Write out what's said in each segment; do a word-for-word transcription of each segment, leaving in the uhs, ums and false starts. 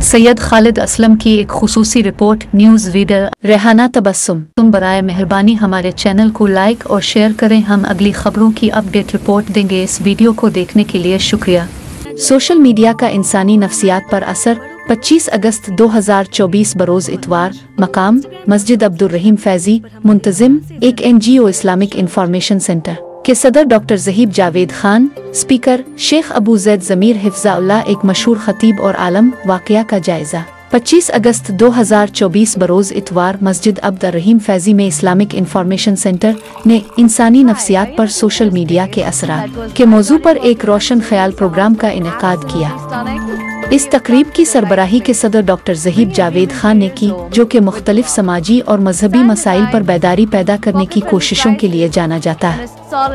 सैयद खालिद असलम की एक खुसूसी report. News reader Rehana Tabassum. तुम बराए मेहरबानी हमारे चैनल को लाइक और शेयर करें। हम अगली खबरों की अपडेट रिपोर्ट देंगे। इस वीडियो को देखने के लिए शुक्रिया। सोशल मीडिया का इंसानी नफ्सियात पर असर। पच्चीस अगस्त दो हज़ार चौबीस बरोज़ इतवार। मकाम मस्जिद अब्दुल रहीम फैजी। मुंतजिम एक N G O Islamic information centre के सदर डॉक्टर ज़हीब जावेद खान। स्पीकर शेख अबू ज़ैद ज़मीर हिफ़्ज़ाउल्लाह एक मशहूर खतीब और आलम। वाक़या का जायज़ा। पच्चीस अगस्त दो हज़ार चौबीस बरोज़ इतवार मस्जिद अब्दुल रहीम फैजी में इस्लामिक इंफॉर्मेशन सेंटर ने इंसानी नफ्सियात पर सोशल मीडिया के असरात के मौजू पर एक रोशन ख्याल प्रोग्राम का इनेकाद किया। इस तकरीब की सरबराही के सदर डॉक्टर ज़हीब जावेद खान ने की, जो कि मुख्तलिफ समाजी और मजहबी मसाइल पर बेदारी पैदा करने की कोशिशों के लिए जाना जाता है।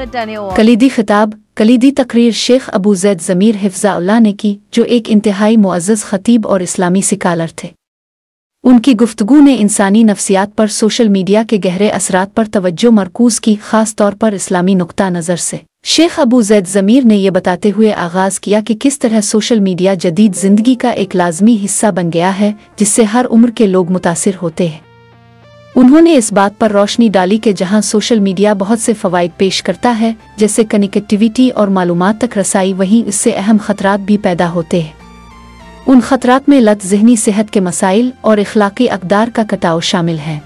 कलीदी खिताब कलीदी तकरीर शेख अबू ज़ैद ज़मीर हिफ़्ज़ाउल्लाह ने की, जो एक इंतहाई मुअज़्ज़ज़ खतीब और इस्लामी स्कॉलर थे। उनकी गुफ्तगू ने इंसानी नफ्सियात पर सोशल मीडिया के गहरे असरात पर तवज्जो मरकूज़ की, ख़ास तौर पर इस्लामी नुक्ता नज़र से। शेख अबू ज़ैद ज़मीर ने यह बताते हुए आगाज़ किया कि किस तरह सोशल मीडिया जदीद ज़िंदगी का एक लाज़मी हिस्सा बन गया है, जिससे हर उम्र के लोग मुतासिर होते हैं। उन्होंने इस बात पर रोशनी डाली कि जहां सोशल मीडिया बहुत से फ़वाइद पेश करता है, जैसे कनेक्टिविटी और मालूमात तक रसाई, वहीं इससे अहम ख़तरात भी पैदा होते हैं। उन ख़तरात में लत, ज़हनी सेहत के मसाइल और इखलाकी अक़दार का कटाव शामिल है।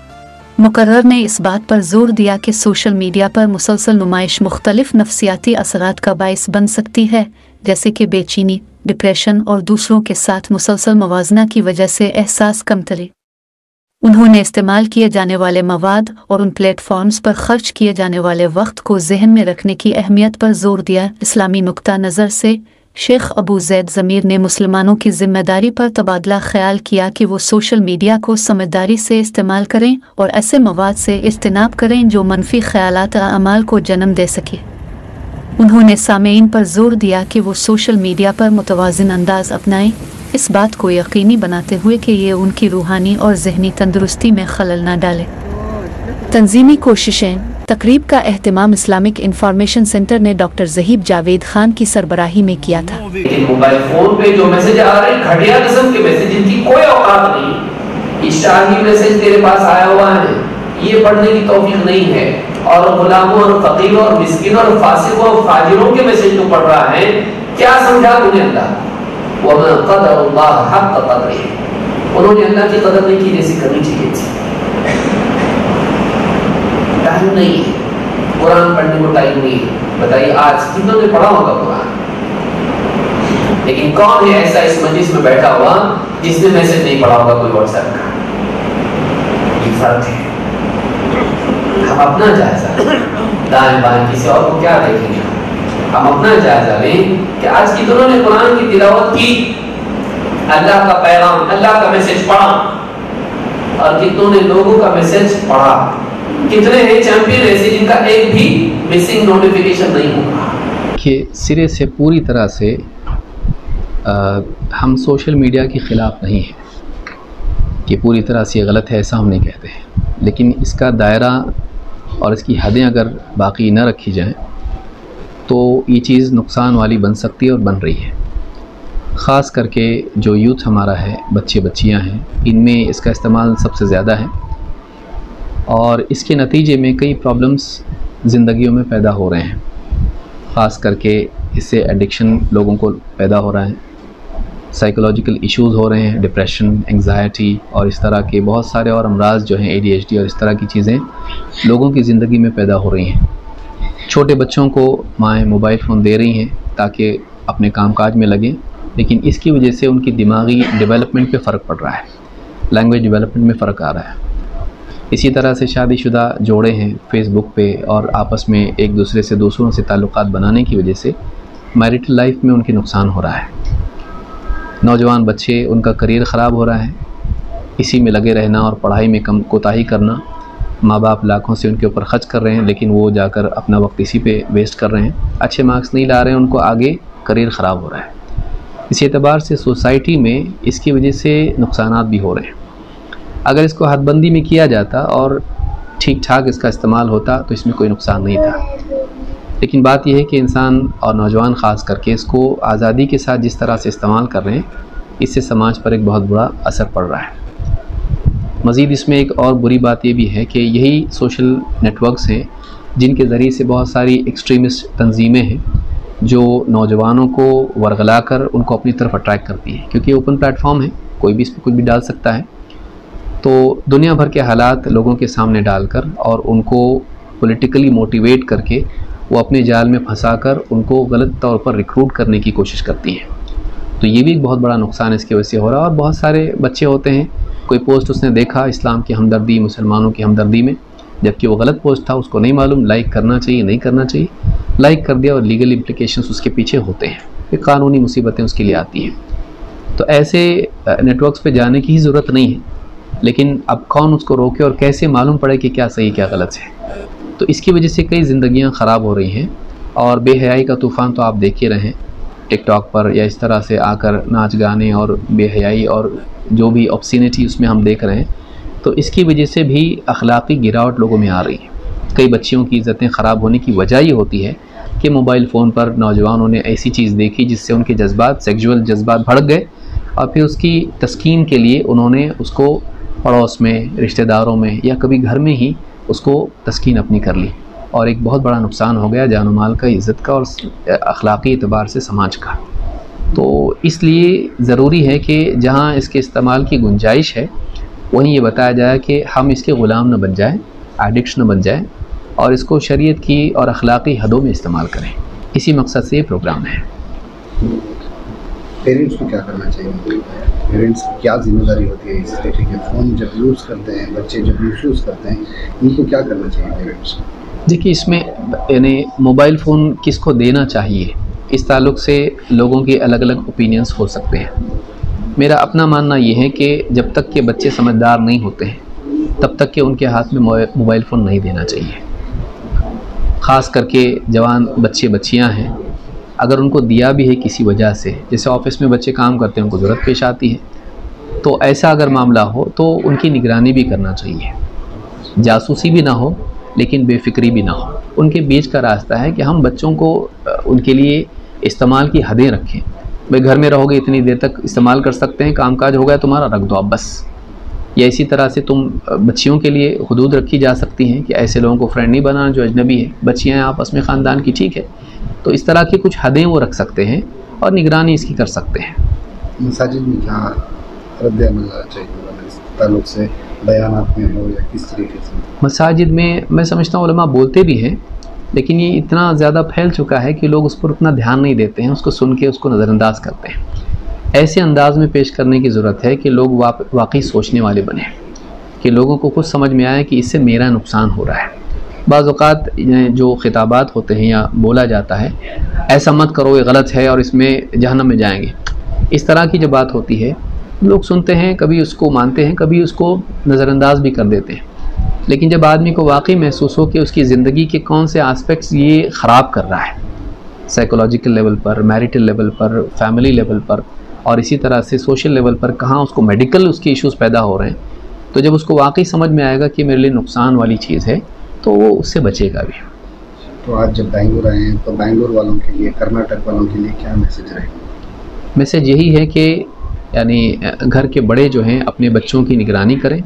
मुकर्रर ने इस बात पर जोर दिया कि सोशल मीडिया पर मुसलसल नुमाइश मुख्तलिफ नफ्सियाती असरात का बाइस बन सकती है, जैसे कि बेचैनी, डिप्रेशन और दूसरों के साथ मुसलसल मवाजना की वजह से एहसास कमतरी। उन्होंने इस्तेमाल किए जाने वाले मवाद और उन प्लेटफॉर्म्स पर खर्च किए जाने वाले वक्त को जहन में रखने की अहमियत पर जोर दिया। इस्लामी नुक्ता नज़र से शेख अबू ज़ैद ज़मीर ने मुसलमानों की जिम्मेदारी पर तबादला ख्याल किया कि वो सोशल मीडिया को समझदारी से इस्तेमाल करें और ऐसे मवाद से इज्तनाब करें जो मनफी ख्यालात और अमाल को जन्म दे सके। उन्होंने सामेईन पर जोर दिया कि वो सोशल मीडिया पर मुतवाज़िन अंदाज अपनाएं, इस बात को यकीनी बनाते हुए कि ये उनकी रूहानी और ज़हनी तंदुरुस्ती में खलल न डाले। तंजीमी कोशिशें। तकरीब का एहतमाम इस्लामिक इंफॉर्मेशन सेंटर ने डॉक्टर ज़हीब जावेद खान की सरबराही में किया था। मोबाइल फोन पे जो मैसेज आ रहे हैं, घटिया किस्म के मैसेज, जिनकी कोई औकात नहीं। इश्ताही मैसेज तेरे पास आया हुआ है, ये पढ़ने की तौफीक नहीं है, और गुलामों और फकीरों और मिस्किनों और फासिकों और फाजिरों के मैसेज तो पढ़ रहा है। क्या समझा तूने अल्लाह? वमा क़दरुल्लाह हक़्क़ क़द्रिही। उन्होंने अल्लाह की कदर नहीं की जैसी करनी चाहिए थी। टाइम नहीं है, कुरान पढ़ने को टाइम नहीं है। बताइए आज कितनों ने पढ़ा होगा कुरान? लेकिन कौन है ऐसा इस मजलिस में बैठा हुआ जिसने मैसेज नहीं पढ़ा होगा कोई व्हाट्सएप का? ये फर्क है। हम अपना जायजा दाएं बाएं किसी और को क्या देखेंगे? हम अपना जायजा लें कि आज कितनों ने कुरान की तिलावत की, अल्लाह का पैगाम, अल्लाह का मैसेज पढ़ा, और कितनों ने लोगों का मैसेज पढ़ा। कितने हैं चैंपियन ऐसे जिनका एक भी मिसिंग नोटिफिकेशन नहीं होगा? कि सिरे से पूरी तरह से आ, हम सोशल मीडिया के ख़िलाफ़ नहीं हैं कि पूरी तरह से गलत है, ऐसा हम नहीं कहते हैं, लेकिन इसका दायरा और इसकी हदें अगर बाकी न रखी जाएं तो ये चीज़ नुकसान वाली बन सकती है और बन रही है। ख़ास करके जो यूथ हमारा है, बच्चे बच्चियां हैं, इनमें इसका इस्तेमाल सबसे ज़्यादा है, और इसके नतीजे में कई प्रॉब्लम्स ज़िंदगियों में पैदा हो रहे हैं। ख़ास करके इससे एडिक्शन लोगों को पैदा हो रहा है, साइकोलॉजिकल इश्यूज़ हो रहे हैं, डिप्रेशन, एंग्जाइटी और इस तरह के बहुत सारे और अमराज जो हैं, ए डी एच डी और इस तरह की चीज़ें लोगों की ज़िंदगी में पैदा हो रही हैं। छोटे बच्चों को माएँ मोबाइल फ़ोन दे रही हैं ताकि अपने कामकाज में लगें, लेकिन इसकी वजह से उनकी दिमागी डेवलपमेंट पे फ़र्क पड़ रहा है, लैंग्वेज डेवलपमेंट में फ़र्क आ रहा है। इसी तरह से शादीशुदा जोड़े हैं फेसबुक पे और आपस में एक दूसरे से दूसरों से ताल्लुकात बनाने की वजह से मैरिटल लाइफ में उनकी नुकसान हो रहा है। नौजवान बच्चे, उनका करियर ख़राब हो रहा है, इसी में लगे रहना और पढ़ाई में कम कोताही करना। माँ बाप लाखों से उनके ऊपर ख़र्च कर रहे हैं, लेकिन वो जाकर अपना वक्त इसी पे वेस्ट कर रहे हैं, अच्छे मार्क्स नहीं ला रहे हैं, उनको आगे करियर ख़राब हो रहा है। इसी एतबार से सोसाइटी में इसकी वजह से नुकसानात भी हो रहे हैं। अगर इसको हदबंदी में किया जाता और ठीक ठाक इसका इस्तेमाल होता तो इसमें कोई नुकसान नहीं था, लेकिन बात यह है कि इंसान और नौजवान ख़ास करके इसको आज़ादी के साथ जिस तरह से इस्तेमाल कर रहे हैं इससे समाज पर एक बहुत बुरा असर पड़ रहा है। मज़ीद इसमें एक और बुरी बात ये भी है कि यही सोशल नेटवर्क्स हैं जिनके ज़रिए से बहुत सारी एक्सट्रीमिस्ट तंजीमें हैं जो नौजवानों को वरगला कर उनको अपनी तरफ अट्रैक्ट करती है, क्योंकि ओपन प्लेटफॉर्म है, कोई भी इस पर कुछ भी डाल सकता है। तो दुनिया भर के हालात लोगों के सामने डालकर और उनको पॉलिटिकली मोटिवेट करके वो अपने जाल में फंसाकर उनको गलत तौर पर रिक्रूट करने की कोशिश करती हैं। तो ये भी एक बहुत बड़ा नुकसान इसकी वजह से हो रहा है। और बहुत सारे बच्चे होते हैं, कोई पोस्ट उसने देखा इस्लाम की हमदर्दी, मुसलमानों की हमदर्दी में, जबकि वो गलत पोस्ट था, उसको नहीं मालूम लाइक करना चाहिए नहीं करना चाहिए, लाइक कर दिया और लीगल इम्प्लिकेशंस उसके पीछे होते हैं, ये कानूनी मुसीबतें उसके लिए आती हैं। तो ऐसे नेटवर्क्स पे जाने की ही ज़रूरत नहीं है, लेकिन अब कौन उसको रोके और कैसे मालूम पड़े कि क्या सही क्या गलत है। तो इसकी वजह से कई ज़िंदगियाँ ख़राब हो रही हैं और बेहयाई का तूफ़ान तो आप देख ही रहे हैं टिकटॉक पर, या इस तरह से आकर नाच गाने और बेहयाई और जो भी ऑब्सिनिटी उसमें हम देख रहे हैं। तो इसकी वजह से भी अखलाक़ी गिरावट लोगों में आ रही है। कई बच्चियों की इज़्ज़तें ख़राब होने की वजह ये होती है कि मोबाइल फ़ोन पर नौजवानों ने ऐसी चीज़ देखी जिससे उनके जज्बात, सेक्सुअल जज्बात भड़क गए और फिर उसकी तस्कीन के लिए उन्होंने उसको पड़ोस में, रिश्तेदारों में या कभी घर में ही उसको तस्कीन अपनी कर ली और एक बहुत बड़ा नुकसान हो गया जान माल का, इज़्ज़त का और अखलाक़ी एतबार से समाज का। तो इसलिए ज़रूरी है कि जहाँ इसके इस्तेमाल की गुंजाइश है वहीं ये बताया जाए कि हम इसके ग़ुलाम न बन जाएं, एडिक्ट न बन जाएं और इसको शरीयत की और अखलाक़ी हदों में इस्तेमाल करें। इसी मकसद से ये प्रोग्राम है। पेरेंट्स को क्या करना चाहिए? पेरेंट्स की क्या जिम्मेदारी होती है इस तरीके के फ़ोन जब यूज़ करते हैं, बच्चे जब यूज़ करते हैं, इनको क्या करना चाहिए पेरेंट्स? देखिए, इसमें यानी मोबाइल फ़ोन किसको देना चाहिए, इस ताल्लुक़ से लोगों के अलग अलग ओपिनियंस हो सकते हैं। मेरा अपना मानना ये है कि जब तक के बच्चे समझदार नहीं होते हैं तब तक के उनके हाथ में मोबाइल फ़ोन नहीं देना चाहिए। ख़ास करके जवान बच्चे बच्चियां हैं, अगर उनको दिया भी है किसी वजह से, जैसे ऑफ़िस में बच्चे काम करते हैं उनको ज़रूरत पेश आती है, तो ऐसा अगर मामला हो तो उनकी निगरानी भी करना चाहिए। जासूसी भी ना हो लेकिन बेफ़िक्री भी ना हो। उनके बीच का रास्ता है कि हम बच्चों को उनके लिए इस्तेमाल की हदें रखें। भाई घर में रहोगे इतनी देर तक इस्तेमाल कर सकते हैं, कामकाज हो गया तुम्हारा रख दो आप बस। या इसी तरह से तुम बच्चियों के लिए हुदूद रखी जा सकती हैं कि ऐसे लोगों को फ्रेंड नहीं बनाना जो अजनबी है, बच्चियाँ हैं आपस में ख़ानदान की, ठीक है। तो इस तरह की कुछ हदें वो रख सकते हैं और निगरानी इसकी कर सकते हैं। मसाजिद में क्या रद्द अमल चाहिए इस ताल्लुक़ से, बयानात में हो या किस तरीके से? मसाजिद में मैं समझता हूँ उलमा बोलते भी हैं, लेकिन ये इतना ज़्यादा फैल चुका है कि लोग उस पर उतना ध्यान नहीं देते हैं, उसको सुन के उसको नज़रअंदाज करते हैं। ऐसे अंदाज में पेश करने की ज़रूरत है कि लोग वाकई सोचने वाले बने, कि लोगों को खुद समझ में आए कि इससे मेरा नुकसान हो रहा है। बाज़ औक़ात जो खिताबात होते हैं या बोला जाता है, ऐसा मत करो ये गलत है और इसमें जहन्नम में जाएंगे, इस तरह की जब बात होती है लोग सुनते हैं, कभी उसको मानते हैं, कभी उसको नज़रअंदाज भी कर देते हैं। लेकिन जब आदमी को वाकई महसूस हो कि उसकी ज़िंदगी के कौन से आस्पेक्ट्स ये ख़राब कर रहा है, साइकोलॉजिकल लेवल पर, मैरिटल लेवल पर, फैमिली लेवल पर और इसी तरह से सोशल लेवल पर कहाँ उसको मेडिकल उसके इश्यूज़ पैदा हो रहे हैं, तो जब उसको वाकई समझ में आएगा कि मेरे लिए नुकसान वाली चीज़ है तो वो उससे बचेगा भी। तो आज जब बेंगलुरु आए हैं तो बेंगलुरु वालों के लिए, कर्नाटक वालों के लिए क्या मैसेज रहेगा? मैसेज यही है कि यानी घर के बड़े जो हैं अपने बच्चों की निगरानी करें,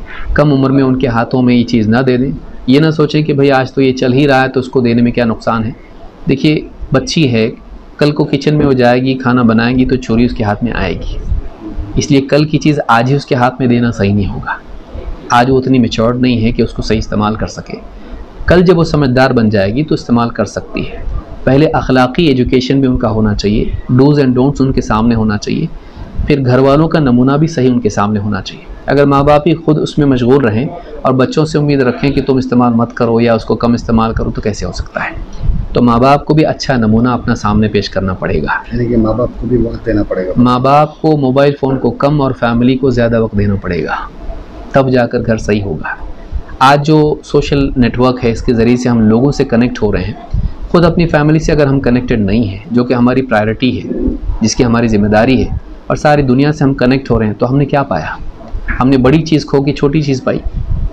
कम उम्र में उनके हाथों में ये चीज़ ना दे दें। ये ना सोचें कि भाई आज तो ये चल ही रहा है तो उसको देने में क्या नुकसान है। देखिए, बच्ची है, कल को किचन में वो जाएगी, खाना बनाएगी तो छुरी उसके हाथ में आएगी, इसलिए कल की चीज़ आज ही उसके हाथ में देना सही नहीं होगा। आज वो उतनी मैच्योर्ड नहीं है कि उसको सही इस्तेमाल कर सके, कल जब वो समझदार बन जाएगी तो इस्तेमाल कर सकती है। पहले अखलाकी एजुकेशन भी उनका होना चाहिए, डूज़ एंड डोंट्स उनके सामने होना चाहिए, फिर घर वालों का नमूना भी सही उनके सामने होना चाहिए। अगर माँ बाप ही खुद उसमें मशगूल रहें और बच्चों से उम्मीद रखें कि तुम इस्तेमाल मत करो या उसको कम इस्तेमाल करो तो कैसे हो सकता है। तो माँ बाप को भी अच्छा नमूना अपना सामने पेश करना पड़ेगा, यानी कि माँ बाप को भी वक्त देना पड़ेगा। माँ बाप को मोबाइल फ़ोन को कम और फैमिली को ज़्यादा वक्त देना पड़ेगा, तब जाकर घर सही होगा। आज जो सोशल नेटवर्क है इसके ज़रिए से हम लोगों से कनेक्ट हो रहे हैं, ख़ुद अपनी फैमिली से अगर हम कनेक्टेड नहीं हैं, जो कि हमारी प्रायोरिटी है, जिसकी हमारी ज़िम्मेदारी है, और सारी दुनिया से हम कनेक्ट हो रहे हैं, तो हमने क्या पाया? हमने बड़ी चीज़ खो के छोटी चीज़ पाई।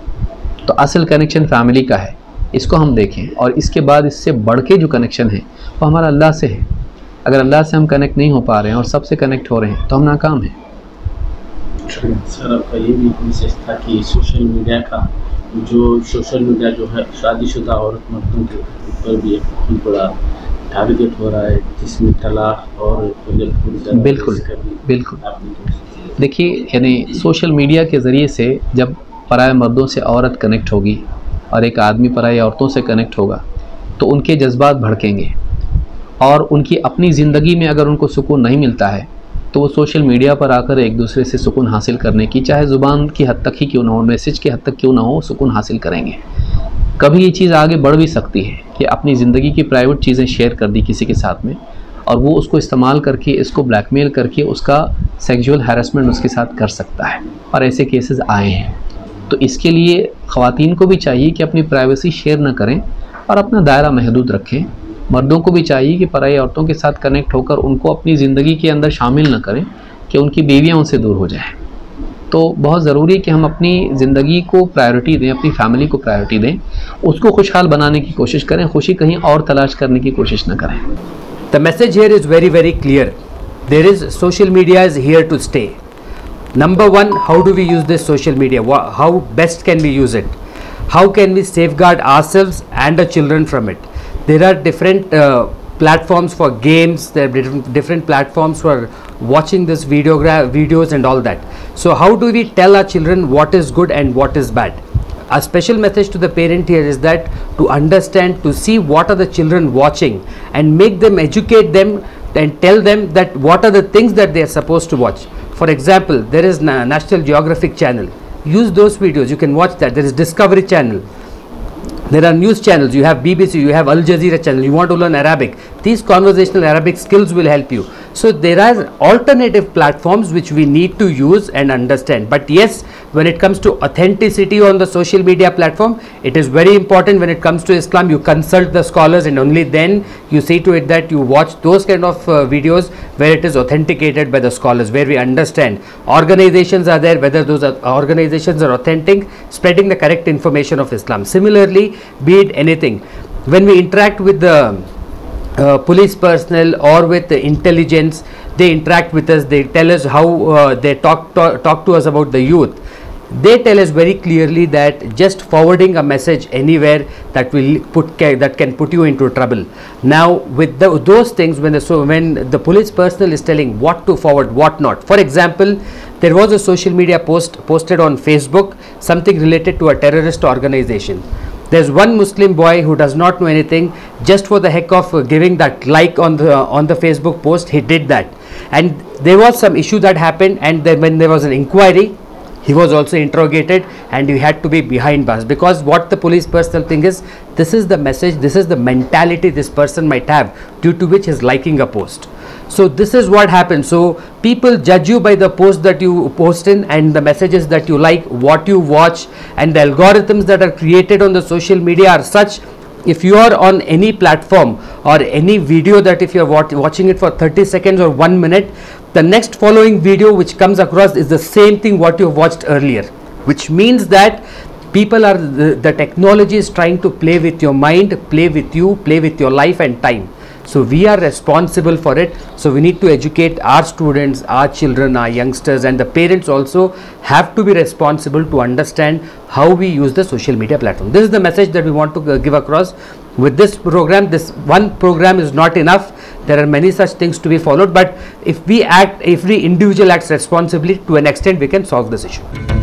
तो असल कनेक्शन फैमिली का है, इसको हम देखें। और इसके बाद इससे बढ़ के जो कनेक्शन है वो हमारा अल्लाह से है। अगर अल्लाह से हम कनेक्ट नहीं हो पा रहे हैं और सबसे कनेक्ट हो रहे हैं तो हम नाकाम हैं। सर आपका ये भी मैसेज था कि सोशल मीडिया का जो सोशल मीडिया जो है शादीशुदा औरत मर्दों के ऊपर भी एक बहुत बड़ा टारगेट हो रहा है, जिसमें तलाक और बिल्कुल बिल्कुल देखिए, यानी सोशल मीडिया के ज़रिए से जब पराए मर्दों से औरत कनेक्ट होगी और एक आदमी पराई औरतों से कनेक्ट होगा तो उनके जज्बात भड़केंगे और उनकी अपनी ज़िंदगी में अगर उनको सुकून नहीं मिलता है तो वो सोशल मीडिया पर आकर एक दूसरे से सुकून हासिल करने की, चाहे ज़ुबान की हद तक ही क्यों ना हो, मैसेज की हद तक क्यों ना हो, सुकून हासिल करेंगे। कभी ये चीज़ आगे बढ़ भी सकती है कि अपनी ज़िंदगी की प्राइवेट चीज़ें शेयर कर दी किसी के साथ में और वो उसको इस्तेमाल करके, इसको ब्लैकमेल करके उसका सेक्सुअल हैरेसमेंट उसके साथ कर सकता है, और ऐसे केसेस आए हैं। तो इसके लिए ख़वातीन को भी चाहिए कि अपनी प्राइवेसी शेयर ना करें और अपना दायरा महदूद रखें। मर्दों को भी चाहिए कि पराई औरतों के साथ कनेक्ट होकर उनको अपनी ज़िंदगी के अंदर शामिल ना करें कि उनकी बीवियाँ उनसे दूर हो जाएं। तो बहुत ज़रूरी है कि हम अपनी ज़िंदगी को प्रायोरिटी दें, अपनी फैमिली को प्रायोरिटी दें, उसको खुशहाल बनाने की कोशिश करें, खुशी कहीं और तलाश करने की कोशिश न करें। The message here is very very clear. There is social media is here to stay. Number one, how do we use this social media? How best can we use it? How can we safeguard ourselves and the children from it? There are different uh, platforms for games. There are different, different platforms for watching this video videos and all that. So how do we tell our children what is good and what is bad? A special message to the parent here is that to understand, to see what are the children watching and make them, educate them and tell them that what are the things that they are supposed to watch. For example, there is Na National Geographic channel. Use those videos, you can watch that. There is Discovery channel. There are news channels, you have B B C, you have Al Jazeera channel, you want to learn Arabic. These conversational Arabic skills will help you. So there are alternative platforms which we need to use and understand. But yes, when it comes to authenticity on the social media platform, it is very important. When it comes to Islam, you consult the scholars and only then you see to it that you watch those kind of uh, videos where it is authenticated by the scholars, where we understand. Organizations are there, whether those are, organizations are authentic, spreading the correct information of Islam. Similarly, be it anything, when we interact with the Uh, police personnel or with the intelligence, they interact with us, they tell us how uh, they talk, talk talk to us about the youth. They tell us very clearly that just forwarding a message anywhere that will put that can put you into trouble. Now with the, those things, when the so when the police personnel is telling what to forward, what not. For example, there was a social media post posted on Facebook, something related to a terrorist organization. There's one Muslim boy who does not know anything, just for the heck of uh, giving that like on the uh, on the Facebook post, he did that, and there was some issue that happened, and then when there was an inquiry, he was also interrogated and he had to be behind bars, because what the police personnel think is, this is the message, this is the mentality this person might have, due to which he is liking a post. So this is what happens. So people judge you by the post that you post in and the messages that you like, what you watch, and the algorithms that are created on the social media are such. If you are on any platform or any video that if you are watch, watching it for thirty seconds or one minute, the next following video which comes across is the same thing what you have watched earlier, which means that people are the, the technology is trying to play with your mind, play with you, play with your life and time. So we are responsible for it. So we need to educate our students, our children, our youngsters, and the parents also have to be responsible to understand how we use the social media platform. This is the message that we want to give across with this program. This one program is not enough. There are many such things to be followed, but if we act, if we individual acts responsibly, to an extent we can solve this issue.